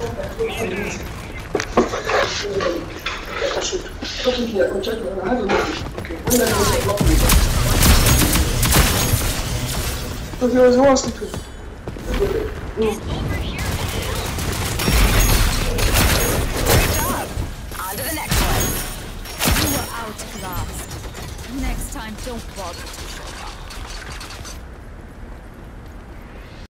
On to the next one. You were outclassed. Next time, don't bother to show.